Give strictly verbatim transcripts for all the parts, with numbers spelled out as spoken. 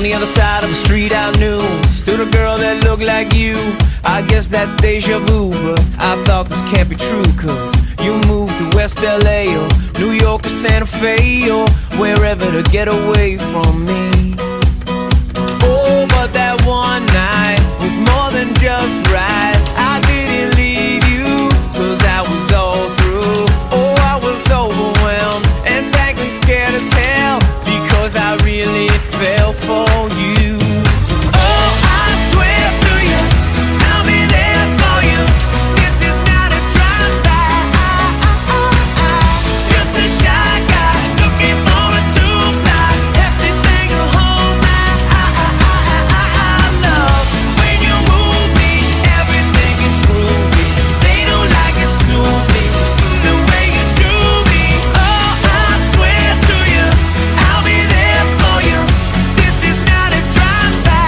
On the other side of the street I knew stood a girl that looked like you. I guess that's deja vu, but I thought this can't be true, cause you moved to West L A or New York or Santa Fe or wherever to get away from me. Oh, but that one night was more than just right. I didn't leave you, cause I was all through. Oh, I was overwhelmed and frankly scared as hell, because I really fell for you. Oh, I swear to you, I'll be there for you. This is not a drive-by, just a shy guy looking for a two-ply, hefty thing to hold my love. When you move me, everything is groovy. They don't like it, sue me the way you do me. Oh, I swear to you, I'll be there for you. This is not a drive-by.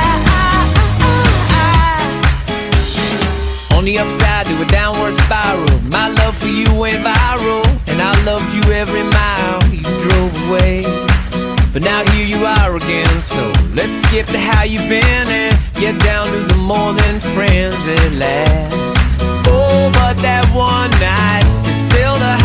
On the upside to a downward spiral, my love for you went viral, and I loved you every mile you drove away. But now here you are again, so let's skip to how you've been and get down to the more than friends at last. Oh, but that one night is still the